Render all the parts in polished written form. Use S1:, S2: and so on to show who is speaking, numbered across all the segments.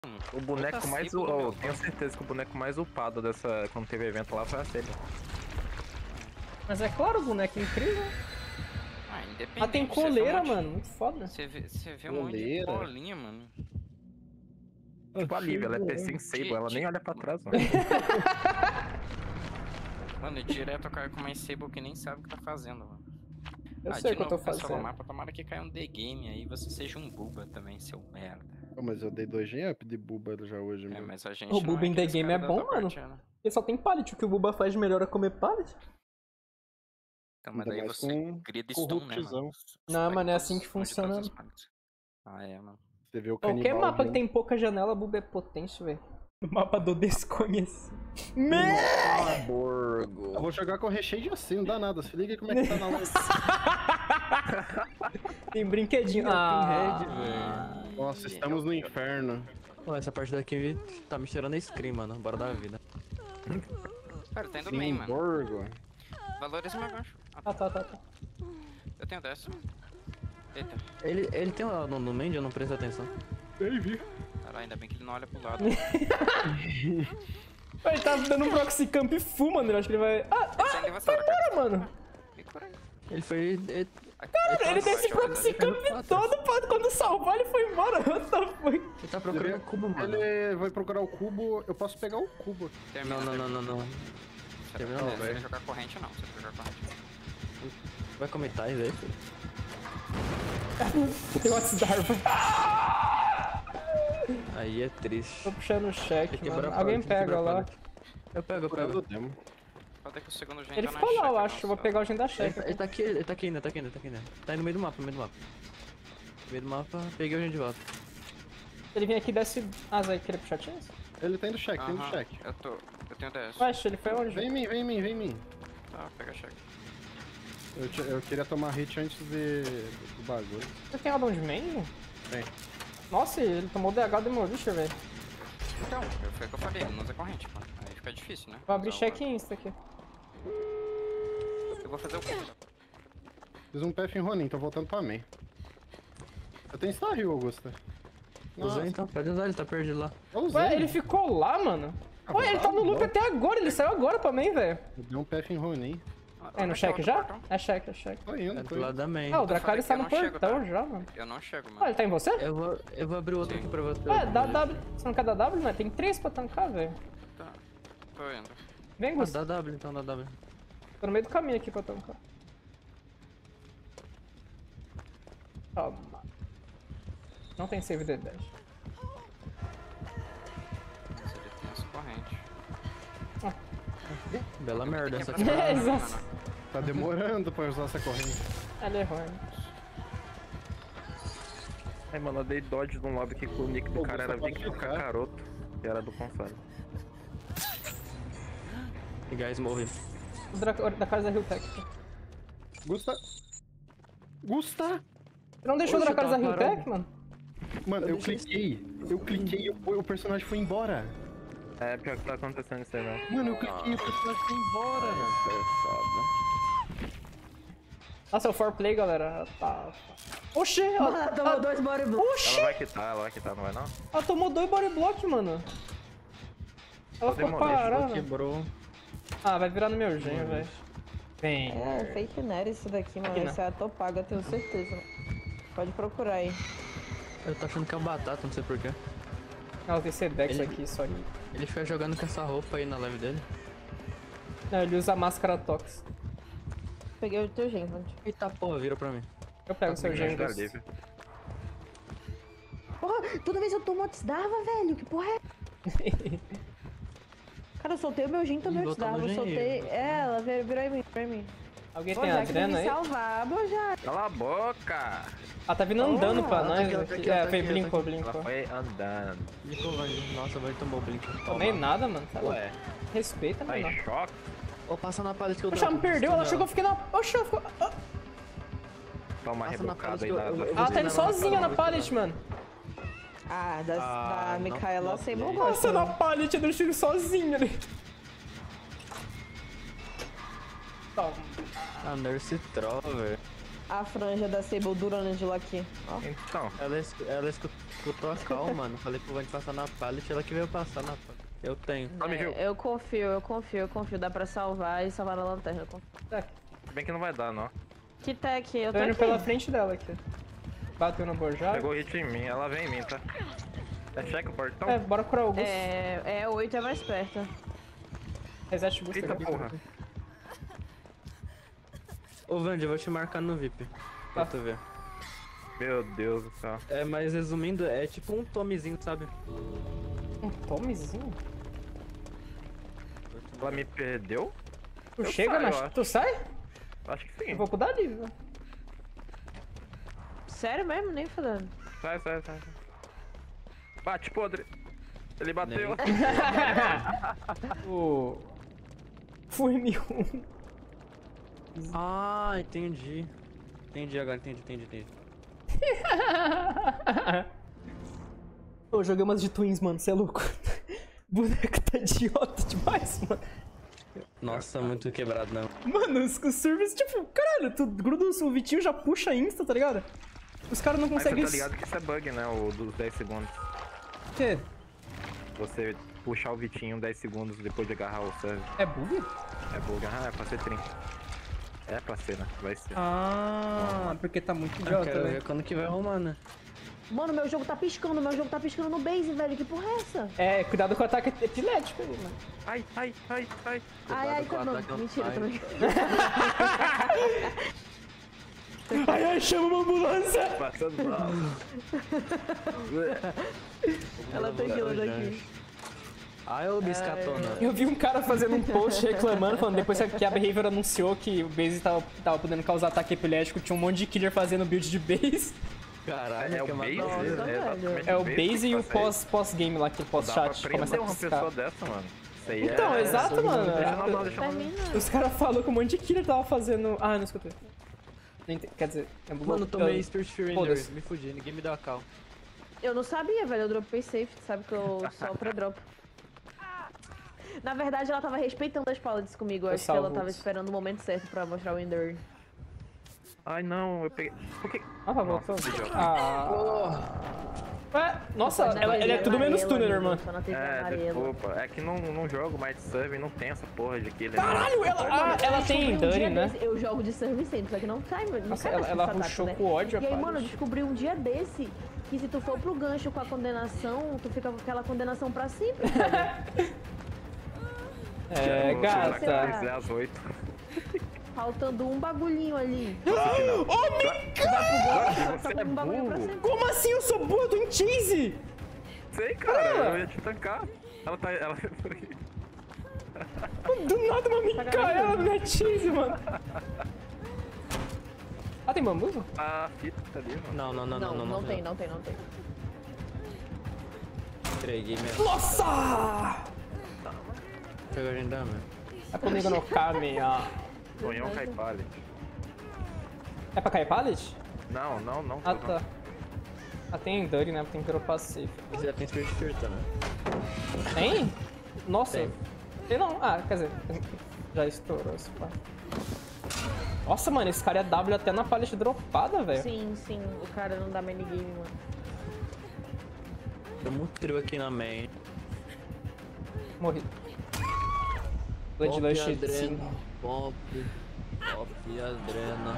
S1: O boneco mais upado, tenho certeza que o boneco mais upado dessa, quando teve evento lá, foi a Saber.
S2: Mas é claro, o boneco é incrível.
S3: Ah, independente.
S2: Ah, tem coleira, mano. Muito foda.
S3: Você vê um monte de bolinha, mano.
S1: Tipo a Lívia, ela é PC em Sable, ela nem olha pra trás, mano.
S3: Mano, e direto o cara com mais Sable que nem sabe o que tá fazendo, mano.
S2: Eu sei o que eu tô
S3: fazendo.
S2: fazendo.
S3: Mapa, tomara que caia um The Game aí, você seja um buba também, seu merda.
S4: Oh, mas eu dei 2G up de Buba já hoje, meu.
S3: Mas a gente
S2: O Buba em The
S3: aqueles
S2: Game é
S3: cara da
S2: bom,
S3: tua
S2: mano.
S3: partida.
S2: Porque só tem pallet. O que o Buba faz de melhor é comer pallet.
S3: Então, mas
S4: Ainda
S3: daí
S4: mais
S3: você
S4: com
S3: cria de stone, né,
S4: corruptizão.
S3: mano?
S2: Não, mano, é
S3: Todos-
S2: assim que
S3: onde
S2: funciona.
S3: todas as partes. Ah, é, mano.
S4: Você vê o
S2: Qualquer
S4: canibal
S2: mapa que
S4: vindo.
S2: tem pouca janela, Buba é potente, velho. O mapa do desconhecido.
S1: Borgo.
S4: Eu vou jogar com recheio assim, não dá nada. Se liga aí como é que tá na live.
S2: Tem brinquedinho.
S5: Pinhead,
S2: Ah,
S4: Nossa, estamos no inferno.
S5: Pô, essa parte daqui tá me cheirando a scream, mano. Bora dar a vida.
S3: Cara, tá indo bem, mano.
S4: Borgo.
S3: Valores mais baixo.
S2: tá.
S3: Eu tenho 10. Eita.
S5: Ele tem lá no Mandy, eu não presto atenção.
S4: Ei, vi.
S3: Caralho, ainda bem que ele não olha pro lado.
S2: Ele tá dando um proxy camp full, mano. Eu acho que ele vai. Foi embora, mano.
S3: Fica por aí.
S5: Ele foi.
S2: Cara, ele deu esse proxy camp todo, pô. Quando salvar, ele foi embora. What the fuck?
S5: Ele tá procurando o cubo, mano.
S4: Ele vai procurar o cubo. Eu posso pegar o cubo aqui.
S3: Termina,
S5: Não.
S3: Você
S5: Termina
S3: não
S5: não,
S3: vai
S5: velho.
S3: jogar corrente, não. Você vai jogar corrente.
S5: Vai comer tais aí, filho.
S2: Tem uma Darva.
S5: Aí é triste.
S2: Tô puxando o cheque,
S5: Tem que
S2: mano.
S5: quebrar
S2: Alguém
S5: pallet, tem que
S2: pega
S5: quebrar
S2: lá.
S5: pallet. Eu pego.
S4: Procurando o demo.
S3: Pode ter que o segundo gente
S2: Ele
S3: tá na
S2: ficou lá, eu
S3: checa,
S2: acho. Eu vou
S3: nossa.
S2: pegar o gente da cheque.
S5: Ele tá aqui ainda. Tá aí no meio do mapa, No meio do mapa, peguei o gente de volta.
S2: Ele vem aqui e desce. Ah, vai querer puxar tinhas?
S4: Ele tem do cheque, tem do
S3: Aham,
S4: cheque.
S3: eu tenho 10.
S2: Ué, ele foi onde?
S4: Vem em mim.
S3: Tá, pega cheque.
S4: Eu queria tomar hit antes do bagulho.
S2: Você tem addon de main?
S4: Tem.
S2: Nossa, ele tomou DH do Demolisher, velho.
S3: Então, foi o que eu falei, ele não usa corrente, mano. Aí fica difícil, né?
S2: Vou abrir
S3: Usar
S2: cheque insta aqui.
S3: Eu vou fazer o quê?
S4: Fiz um PF em Ronin, tô voltando pra main. Eu tenho Star Hill, Augusta.
S5: Usa então, pode usar, ele tá perdido lá.
S4: Eu usei.
S2: Ué, ele ficou lá, mano? Ué, ele tá no loop até agora, ele saiu agora pra mim, velho.
S4: Eu dei um PF em Ronin.
S2: É no cheque já? É cheque.
S4: Tô indo,
S5: É
S4: tô
S5: do lado
S4: indo.
S5: da main.
S2: Ah, o Dracarys tá
S3: eu
S2: no
S3: não chego,
S2: portão
S3: tá?
S2: já, mano.
S3: Eu não chego,
S2: Ah,
S3: mano.
S2: ele tá em você?
S5: Eu vou abrir outro aqui pra você.
S2: Ué, dá W. Você não quer dar W, né? Tem 3 pra tancar, velho.
S3: Tá, tô indo.
S2: Vem,
S5: Ah,
S2: Gus.
S5: dá W então, dá W.
S2: Tô no meio do caminho aqui pra tancar. Toma. Não tem save de dash.
S3: Mas ele tem as correntes.
S5: Bela merda essa
S3: Tem
S5: aqui.
S3: que
S2: É,
S3: quebrar,
S2: exato.
S3: mano.
S4: Tá demorando pra usar essa corrente.
S2: Ele errou, né?
S1: Ai, mano, eu dei dodge de um lado que o nick do
S4: Pô,
S1: cara
S4: você
S1: era
S4: pode
S1: Victor
S4: ficar.
S1: Kakaroto, que era do console.
S5: E guys, morre.
S2: O Dracarys é Hilltech.
S4: Gusta! Gusta!
S2: Você não deixou o
S5: Oxe,
S2: Dracarys da
S5: tá
S2: Hilltech,
S5: parado.
S2: mano?
S4: Mano, eu
S5: deixei
S4: cliquei e o personagem foi embora.
S1: É, pior que tá acontecendo isso aí mesmo.
S4: Mano, eu cliquei e o personagem foi embora.
S2: Nossa, é o 4play, galera. Tá. Oxê, ela
S5: Tomou 2 body block.
S2: Oxê,
S1: Ela vai quitar, não vai não?
S2: ela tomou 2 body block, mano. Ela ficou parada.
S5: Quebrou.
S2: Ah, vai virar no meu gen, velho. Vem.
S6: É, fake net isso daqui, mano.
S2: Aqui não.
S6: Isso é a topaga, eu tenho certeza. Pode procurar aí.
S5: Eu tô achando que é um batata, não sei porquê.
S2: Ela tem Sedex
S5: Ele-
S2: aqui, só que.
S5: Ele fica jogando com essa roupa aí na live dele.
S2: Não, ele usa a máscara Tox.
S6: Peguei o teu gen, mano.
S5: Eita porra, vira pra mim.
S2: Eu pego o seu gen,
S1: Tá
S2: Gus.
S1: livre.
S6: Porra, toda vez eu tomo Otsdava, velho. Que porra é? Cara, eu soltei o meu gen e tomei
S5: Ih, botou
S6: Otsdava.
S5: no
S6: Eu
S5: gen aí,
S6: soltei. É, ela virou em mim,
S2: Alguém
S6: Pô,
S2: tem
S6: já que
S2: Adrena
S6: me
S2: aí?
S6: salvar, já.
S1: Cala a boca!
S2: Ela tá vindo andando pra
S5: ela tá
S2: nós.
S5: aqui, ela tá
S2: aqui.
S5: aqui, ela
S2: É,
S5: tá
S2: foi
S5: aqui, ela
S2: blincou,
S5: tá
S1: Ela
S2: blincou.
S1: foi andando.
S5: Ficou, vai. Nossa, vai tomar o blink.
S2: Tomei nada, mano. Tá louco.
S1: Ué,
S2: Respeita,
S1: tá
S2: mano.
S1: em choque?
S5: Ou passa na pallet que eu
S2: Oxe, ela me perdeu, ela chegou, eu fiquei na. Oxe, ela ficou. Ah,
S1: Dá uma
S5: Passa na
S1: rebocada
S5: pallet
S1: aí
S5: que
S1: na...
S5: eu- eu-
S2: ela tá indo
S5: na
S2: sozinha na
S5: pallet,
S2: pallet, mano.
S6: Ah,
S5: Ah,
S6: da
S5: não,
S6: Micaela
S5: não,
S6: sem
S5: não.
S6: bom
S2: Nossa,
S6: gosto.
S2: na pallet do Chico sozinha ali. Toma.
S5: A Nurse troll, velho.
S6: a franja da Sable durando de lá aqui. Ó.
S1: Então,
S5: Ela escutou a call, mano. Falei pro Vande passar na pallet, ela que veio passar na pallet. Eu tenho.
S6: Eu confio. Dá pra salvar e salvar a lanterna.
S1: bem que não vai dar, não.
S6: Que tech? Eu
S2: Tô
S6: tô
S2: indo
S6: aqui.
S2: pela frente dela aqui. Bateu no Borjá.
S1: Pegou hit em mim, ela vem em mim, tá? É check o portão?
S2: É, bora curar o Augusto.
S6: É 8 é mais perto.
S2: Reset booster.
S1: Eita
S2: aqui.
S1: porra.
S5: Ô, Vande, eu vou te marcar no VIP. Pra tu ver.
S1: Meu Deus do céu.
S5: É, mas resumindo, é tipo um tomezinho, sabe?
S2: Um tomezinho?
S1: Ela me perdeu?
S2: Tu
S1: Eu
S2: chega
S1: saio,
S2: na...
S1: eu acho.
S2: Tu sai?
S1: Acho que sim.
S2: Eu vou pro Dali, velho.
S6: Sério mesmo? Nem falando.
S1: Sai. Bate, podre. Ele bateu.
S2: O... Fui M1.
S5: Ah, entendi. Entendi agora, entendi.
S2: Eu joguei umas de Twins, mano, cê é louco. Boneco tá idiota demais, mano.
S5: Nossa, muito quebrado, não.
S2: Mano, os serviços, tipo, caralho, tu gruda o Vitinho já puxa insta, tá ligado? Os caras não
S1: Mas você
S2: conseguem...
S1: tá ligado que isso é bug, né? O dos 10 segundos.
S2: O quê?
S1: Você puxar o Vitinho 10 segundos depois de agarrar o server.
S2: É bug?
S1: É bug. Ah, é pra ser 30. É pra ser, né? Vai ser.
S2: Ah, porque tá muito
S5: Eu
S2: idiota,
S5: quero
S2: né?
S5: ver quando que vai arrumar, né?
S6: Mano, meu jogo tá piscando no base, velho. Que porra é essa?
S2: É, cuidado com o ataque epilético aí, mano.
S1: Ai.
S6: Ai,
S5: com o
S6: tá não.
S5: ataque ao
S6: Mentira,
S5: pai.
S6: também.
S2: Ai, chama uma ambulância!
S1: Passando mal.
S6: Ela tá guiando aqui.
S5: Ai, ô biscatona.
S2: Eu vi um cara fazendo um post reclamando, falando depois que a Behavior anunciou que o base tava podendo causar ataque epilético, tinha um monte de killer fazendo build de base.
S5: Caralho,
S1: É o
S5: que
S1: base?
S5: maldade.
S6: Nossa, velho.
S1: exatamente
S2: É o
S1: que
S2: base e o
S1: faz
S2: pós-game lá, aquele
S1: isso. Dá pra
S2: pós-chat, começa
S1: prender
S2: a
S1: uma
S2: piscar.
S1: pessoa dessa, mano. Isso aí
S2: Então,
S1: é...
S2: exato, mano.
S1: Deixa na mão, deixa na mão.
S6: Termina.
S2: Os caras falaram que um monte de killer tava fazendo... Ah, não escutei. Quer dizer...
S5: Mano, tomei Spirit Fury
S2: Foda-se.
S5: me fudi, ninguém me deu a cal.
S6: Eu não sabia, velho. Eu dropei safe. Tu sabe que eu só pra drop. Na verdade, ela tava respeitando as pallets comigo. Eu acho que ela
S2: salvo
S6: tava
S2: isso.
S6: esperando o momento certo pra mostrar o Ender.
S1: Ai, não, eu peguei... Por que...
S2: Ah, voltou.
S1: Nossa, idiota.
S2: Ah... Ué, nossa, ele é tudo menos tuner, irmão.
S6: Só na TV
S1: É,
S6: amarela.
S1: desculpa. É que não jogo mais de serve e não tem essa porra de killer.
S2: Caralho, ela tem
S6: Descobri um dia
S2: Dani, né?
S6: desse- Eu jogo de serve sempre, só que não cai, não
S2: Nossa,
S6: cai mais
S2: ela
S6: com essa
S2: rushou
S6: data,
S2: com ódio a
S6: E aí,
S2: Pallet.
S6: mano, eu descobri um dia desse que se tu for pro gancho com a condenação, tu fica com aquela condenação pra sempre, velho.
S2: É, gata.
S1: É às 8.
S6: Faltando um bagulhinho ali.
S2: Oh, my God!
S1: Você é
S6: Faltando um bagulho pra
S1: burro.
S6: sempre.
S2: Como assim eu sou burro? Eu tô em chase!
S1: Sei, cara, eu ia te tancar. Ela tá... Ela...
S2: Do nada uma Micaela na minha cheese, mano. Ah, tem bambu?
S1: A fita tá ali, mano.
S6: Não tem.
S5: Entreguei mesmo.
S2: Nossa!
S5: Pegou a agenda, mano.
S2: É comigo no caminho.
S1: Sonhão cai pallet.
S2: É pra cair pallet?
S1: Não.
S2: Ah, tá. Ah, tem Dirty, né? Tem que dropar safe.
S5: Você já tem Spirit Fury também.
S2: Tem? Nossa.
S5: Tem.
S2: Tem não. Ah, quer dizer, já estourou esse pá. Nossa, mano, esse cara é W até na pallet dropada, velho.
S6: Sim, o cara não dá minigame, mano.
S5: Tem muito trio aqui na main.
S2: Morri. Bloodlush, sim.
S5: Pop e adrena.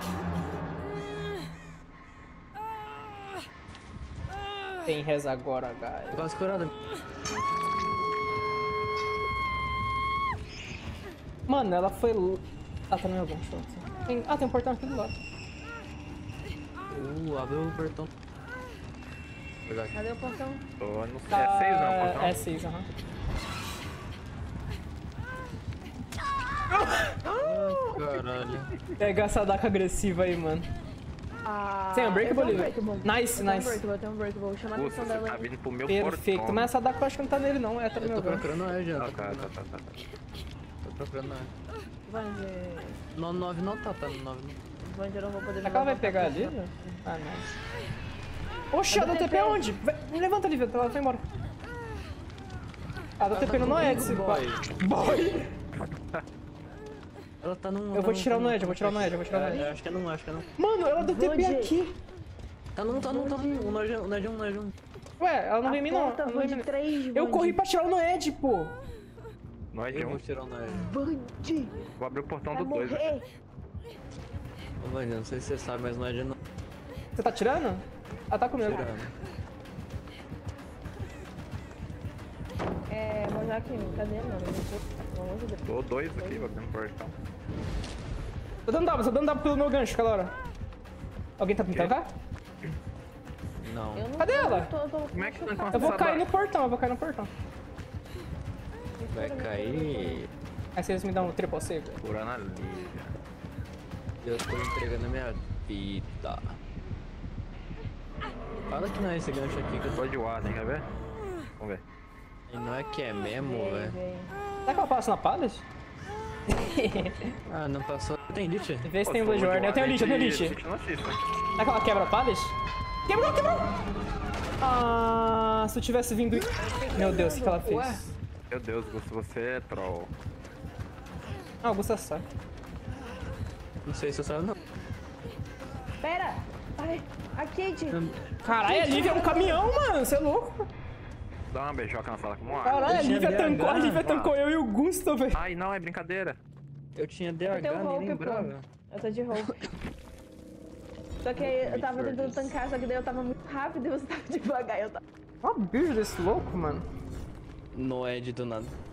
S2: Tem reza agora, guys.
S5: Tô quase curado.
S2: Mano, ela foi... Ah, também é algum shot. Ah, tem um portão aqui do lado.
S5: Abriu o portão. Verdade.
S6: Cadê o portão?
S1: Tô no... É 6 não, portão?
S2: É 6, aham.
S5: Caralho.
S2: Pega essa daca agressiva aí, mano.
S6: Ah,
S2: Tem Unbreakable,
S6: eu tenho
S2: Lívia?
S6: Unbreakable.
S2: Nice,
S6: Eu tenho
S2: nice.
S6: Unbreakable, eu tenho Unbreakable. Chama a
S1: Puta,
S6: atenção
S1: você
S6: dela
S1: tá
S6: aí.
S1: vindo pro meu
S2: Perfeito.
S1: portão.
S2: Mas essa daca eu acho que não tá nele, não. É, tá no
S5: Eu
S2: meu
S5: tô
S2: agora.
S5: procurando a já.
S1: Ah, tá.
S5: Tô procurando a
S6: Vander.
S5: No 9 não tá no 9 não.
S6: Vander, eu não vou poder
S2: Será que ela vai
S6: levantar
S2: pegar
S6: a
S2: ali?
S6: pessoa.
S2: Ah, não. Oxi, a do TP é onde? Me levanta ali, Vitor. Ela foi embora. A do TP no Noedes. Boy.
S5: Ela tá num...
S2: Eu vou tirar o Noed, eu vou tirar o Noed, eu vou tirar o Noed.
S5: Acho que é não, acho que é não.
S2: Mano, ela deu TP
S6: Vou de-
S2: aqui.
S5: Tá num. O Noed é um.
S2: Ué, ela não veio em mim não.
S6: Porta,
S2: Ela não
S6: vou
S2: veio em
S6: de
S2: mim.
S6: 3,
S2: Eu corri pra tirar o Noed, pô.
S1: Não é de
S5: Eu
S1: um.
S5: vou tirar o Noed.
S6: Vande,
S1: Vou abrir o portão
S6: vai
S1: do 2.
S6: morrer.
S5: Ô, Vandy, não sei se você sabe, mas o Noed não.
S2: Você tá tirando? Ah, tá comigo.
S5: Tirando.
S6: Mas já que cadê, mano? Pelo amor de Deus.
S1: Tô 2 aqui, vou abrir o portão.
S2: Tô dando W pelo meu gancho, aquela hora. Alguém tá pintando cá?
S5: Não.
S6: Eu não
S2: Cadê ela?
S1: Como é que não encontra
S2: Eu vou
S1: essa
S2: cair
S1: barra?
S2: no portão, eu vou cair no portão.
S5: Vai cair.
S2: Aí vocês me dão um triple save.
S1: Curando a Lívia.
S5: Eu tô entregando minha vida. Fala que não é esse gancho aqui que eu tô.
S1: Tô de Warden, quer ver? Vamos ver.
S5: E não é que é mesmo, velho.
S2: Será que ela passa na Palace?
S5: Ah, não passou. Tem Lich?
S2: Vê se tem o Blood Warden. Eu tenho Lich, eu tenho Lich.
S1: Não assista.
S2: Será que ela quebra a Palace? Quebrou! Ah, se eu tivesse vindo... Meu Deus, o que ela fez?
S1: Meu Deus, Gusto, você é troll.
S2: Ah, Augusta sabe.
S5: Não sei se eu sabe, não.
S6: Pera! Ai, a Kate!
S2: Caralho, a Lívia é um caminhão, mano. Você é louco?
S1: Dá uma beijoca na sala como ar.
S2: Caralho, a
S5: tinha
S2: Lívia
S5: DH,
S2: tancou, a Lívia tancou eu e o Gusto, velho.
S1: Ai, não, é brincadeira.
S5: Eu tinha
S6: Eu
S5: DH,
S6: tenho
S5: nem
S6: Hope, pô.
S5: lembrava.
S6: Eu tô de Hope. Só que aí eu tava tentando tancar, só que daí eu tava muito rápido e você tava devagar. Eu tava...
S2: Olha o bicho desse louco, mano.
S5: Noed do nada.